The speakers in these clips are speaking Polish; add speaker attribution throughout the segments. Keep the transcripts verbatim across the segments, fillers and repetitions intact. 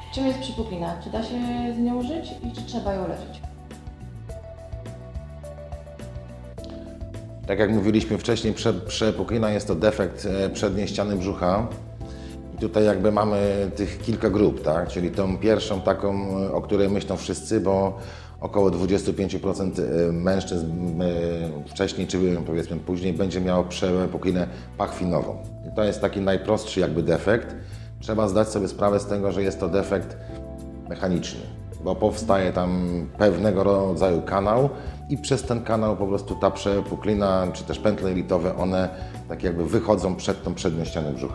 Speaker 1: Czym jest przepuklina? Czy da się z nią żyć i czy trzeba ją leczyć?
Speaker 2: Tak jak mówiliśmy wcześniej, prze, przepuklina jest to defekt przedniej ściany brzucha. I tutaj jakby mamy tych kilka grup, tak? Czyli tą pierwszą taką, o której myślą wszyscy, bo około dwadzieścia pięć procent mężczyzn wcześniej czy powiedzmy później będzie miało przepuklinę pachwinową. I to jest taki najprostszy jakby defekt. Trzeba zdać sobie sprawę z tego, że jest to defekt mechaniczny, bo powstaje tam pewnego rodzaju kanał i przez ten kanał po prostu ta przepuklina czy też pętle jelitowe, one tak jakby wychodzą przed tą przednią ścianę brzucha.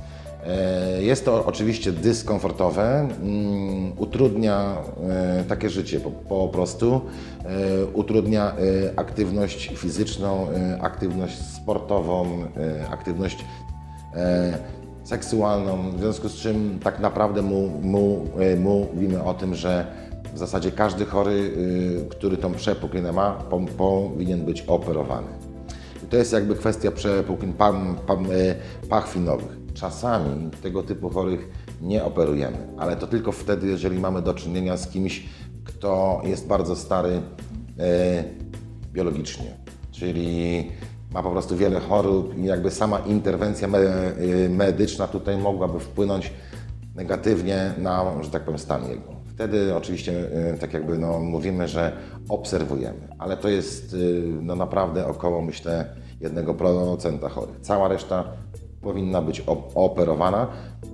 Speaker 2: Jest to oczywiście dyskomfortowe, utrudnia takie życie po, po prostu, utrudnia aktywność fizyczną, aktywność sportową, aktywność seksualną, w związku z czym tak naprawdę mu, mu, mówimy o tym, że w zasadzie każdy chory, który tą przepuklinę ma, po, powinien być operowany. I to jest jakby kwestia przepuklin pachwinowych. Czasami tego typu chorych nie operujemy, ale to tylko wtedy, jeżeli mamy do czynienia z kimś, kto jest bardzo stary e, biologicznie, czyli ma po prostu wiele chorób i jakby sama interwencja me, medyczna tutaj mogłaby wpłynąć negatywnie na, że tak powiem, stan jego. Wtedy oczywiście e, tak jakby no, mówimy, że obserwujemy, ale to jest e, no, naprawdę około, myślę, jednego procenta chorych. Cała reszta powinna być operowana,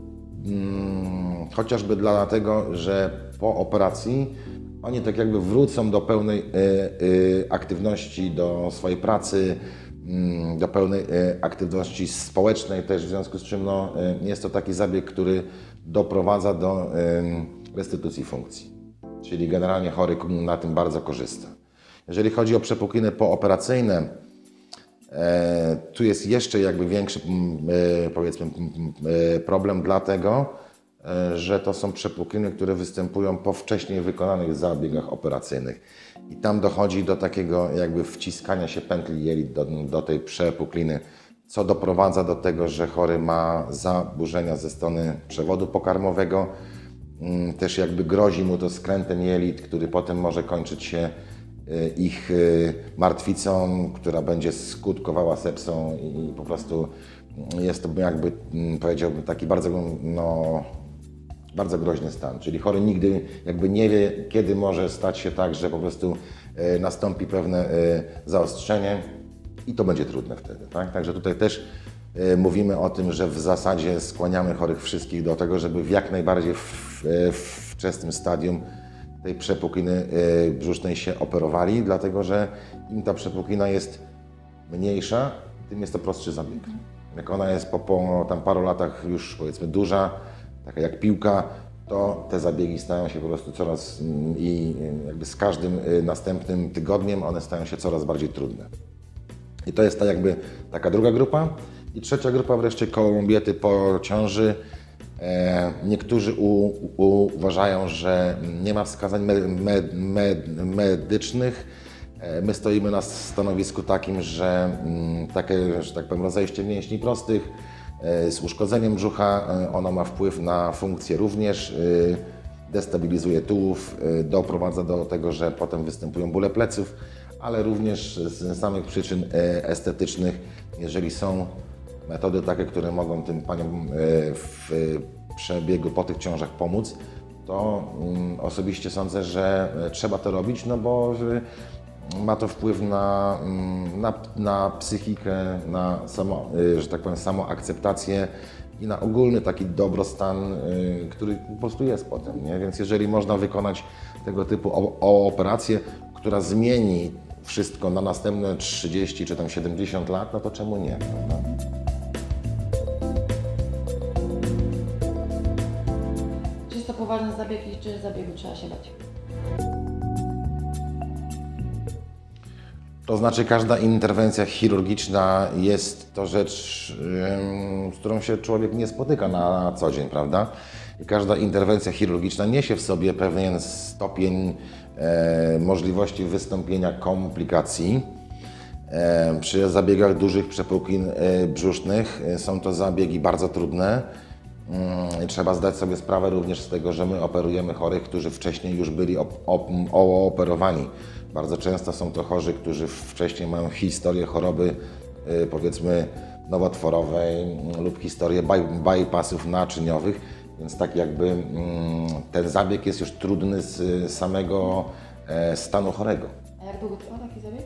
Speaker 2: hmm, chociażby dlatego, że po operacji oni tak jakby wrócą do pełnej y, y, aktywności, do swojej pracy, y, do pełnej y, aktywności społecznej też, w związku z czym no, y, jest to taki zabieg, który doprowadza do y, restytucji funkcji, czyli generalnie chory na tym bardzo korzysta. Jeżeli chodzi o przepukliny pooperacyjne, E, tu jest jeszcze jakby większy e, powiedzmy e, problem, dlatego e, że to są przepukliny, które występują po wcześniej wykonanych zabiegach operacyjnych i tam dochodzi do takiego jakby wciskania się pętli jelit do, do tej przepukliny, co doprowadza do tego, że chory ma zaburzenia ze strony przewodu pokarmowego, mm, też jakby grozi mu to skrętem jelit, który potem może kończyć się ich martwicą, która będzie skutkowała sepsą i po prostu jest to jakby, powiedziałbym, taki bardzo, no, bardzo groźny stan. Czyli chory nigdy jakby nie wie, kiedy może stać się tak, że po prostu nastąpi pewne zaostrzenie i to będzie trudne wtedy. Tak? Także tutaj też mówimy o tym, że w zasadzie skłaniamy chorych wszystkich do tego, żeby w jak najbardziej w, w wczesnym stadium tej przepukliny brzusznej się operowali, dlatego że im ta przepuklina jest mniejsza, tym jest to prostszy zabieg. Jak ona jest po, po tam paru latach już powiedzmy duża, taka jak piłka, to te zabiegi stają się po prostu coraz i jakby z każdym następnym tygodniem one stają się coraz bardziej trudne. I to jest ta jakby taka druga grupa. I trzecia grupa wreszcie kobiety po ciąży. Niektórzy u, u, uważają, że nie ma wskazań med, med, med, medycznych. My stoimy na stanowisku takim, że takie, że tak powiem, rozejście mięśni prostych z uszkodzeniem brzucha, ono ma wpływ na funkcję również, destabilizuje tułów, doprowadza do tego, że potem występują bóle pleców, ale również z samych przyczyn estetycznych, jeżeli są metody takie, które mogą tym paniom w przebiegu po tych ciążach pomóc, to osobiście sądzę, że trzeba to robić, no bo ma to wpływ na, na, na psychikę, na samo, że tak powiem, samoakceptację i na ogólny taki dobrostan, który po prostu jest potem, nie? Więc jeżeli można wykonać tego typu operację, która zmieni wszystko na następne trzydzieści czy tam siedemdziesiąt lat, no to czemu nie? No.
Speaker 1: Czy jest to poważny zabieg i czy zabiegu trzeba się bać?
Speaker 2: To znaczy każda interwencja chirurgiczna jest to rzecz, z którą się człowiek nie spotyka na co dzień, prawda? I każda interwencja chirurgiczna niesie w sobie pewien stopień e, możliwości wystąpienia komplikacji. E, przy zabiegach dużych przepuklin e, brzusznych e, są to zabiegi bardzo trudne. mm, trzeba zdać sobie sprawę również z tego, że my operujemy chorych, którzy wcześniej już byli op op ooperowani. Bardzo często są to chorzy, którzy wcześniej mają historię choroby, yy, powiedzmy, nowotworowej lub historię bypassów naczyniowych, więc tak jakby mm, ten zabieg jest już trudny z samego e, stanu chorego.
Speaker 1: A jak długo trwa taki zabieg?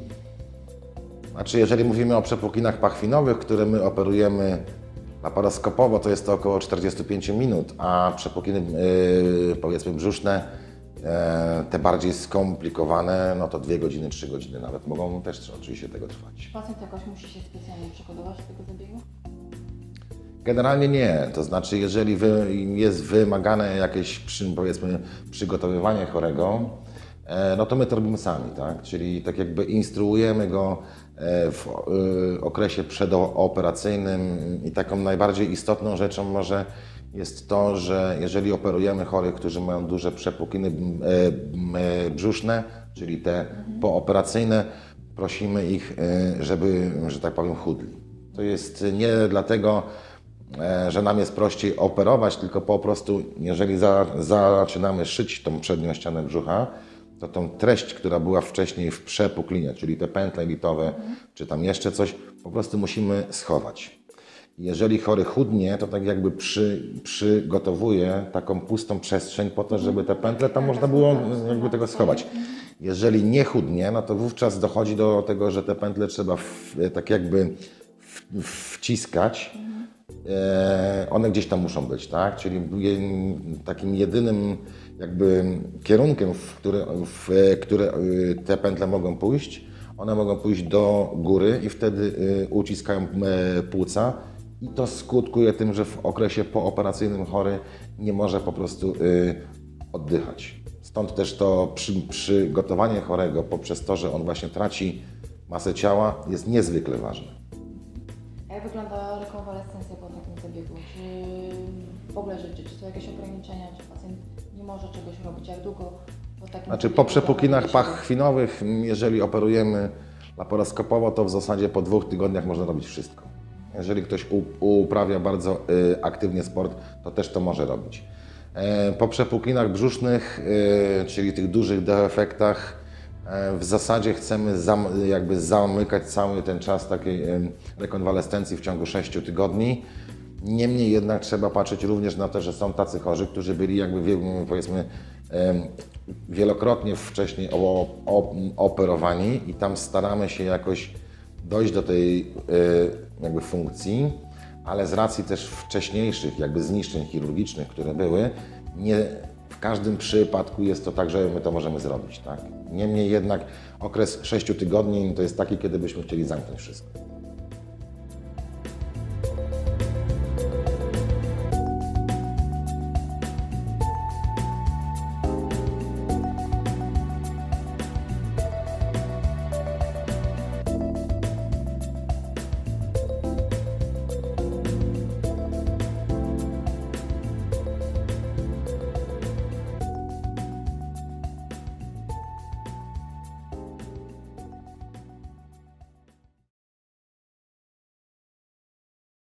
Speaker 2: Znaczy, jeżeli mówimy o przepuklinach pachwinowych, które my operujemy laparoskopowo, to jest to około czterdzieści pięć minut, a przepukliny yy, powiedzmy brzuszne, e, te bardziej skomplikowane, no to dwie godziny, trzy godziny nawet mogą też oczywiście tego trwać.
Speaker 1: Pacjent jakoś musi się specjalnie przygotować do tego zabiegu?
Speaker 2: Generalnie nie, to znaczy jeżeli wy, jest wymagane jakieś przy, powiedzmy przygotowywanie chorego, e, no to my to robimy sami, tak? Czyli tak jakby instruujemy go e, w e, okresie przedoperacyjnym i taką najbardziej istotną rzeczą może jest to, że jeżeli operujemy chorych, którzy mają duże przepukliny e, e, brzuszne, czyli te mhm. pooperacyjne, prosimy ich, e, żeby, że tak powiem, chudli. To jest nie dlatego, że nam jest prościej operować, tylko po prostu, jeżeli za, zaczynamy szyć tą przednią ścianę brzucha, to tą treść, która była wcześniej w przepuklinie, czyli te pętle litowe, mhm. czy tam jeszcze coś, po prostu musimy schować. Jeżeli chory chudnie, to tak jakby przy, przygotowuje taką pustą przestrzeń po to, żeby te pętle tam można było jakby tego schować. Jeżeli nie chudnie, no to wówczas dochodzi do tego, że te pętle trzeba w, tak jakby w, wciskać. One gdzieś tam muszą być, tak? Czyli takim jedynym jakby kierunkiem, w który, w który te pętle mogą pójść, one mogą pójść do góry i wtedy uciskają płuca i to skutkuje tym, że w okresie pooperacyjnym chory nie może po prostu oddychać. Stąd też to przy, przygotowanie chorego poprzez to, że on właśnie traci masę ciała, jest niezwykle ważne.
Speaker 1: Jak wygląda rekonwalescencja po takim zabiegu? Czy w ogóle rzeczy, czy są jakieś ograniczenia, czy pacjent nie może czegoś robić? Jak długo po takim
Speaker 2: Znaczy
Speaker 1: zabiegu
Speaker 2: po przepuklinach pachwinowych, jeżeli operujemy laparoskopowo, to w zasadzie po dwóch tygodniach można robić wszystko. Jeżeli ktoś uprawia bardzo y, aktywnie sport, to też to może robić. E, po przepuklinach brzusznych, y, czyli tych dużych defektach, w zasadzie chcemy zam, jakby zamykać cały ten czas takiej rekonwalescencji w ciągu sześciu tygodni. Niemniej jednak trzeba patrzeć również na to, że są tacy chorzy, którzy byli jakby powiedzmy wielokrotnie wcześniej operowani i tam staramy się jakoś dojść do tej jakby funkcji, ale z racji też wcześniejszych jakby zniszczeń chirurgicznych, które były, nie w każdym przypadku jest to tak, że my to możemy zrobić, tak? Niemniej jednak okres sześciu tygodni to jest taki, kiedy byśmy chcieli zamknąć wszystko.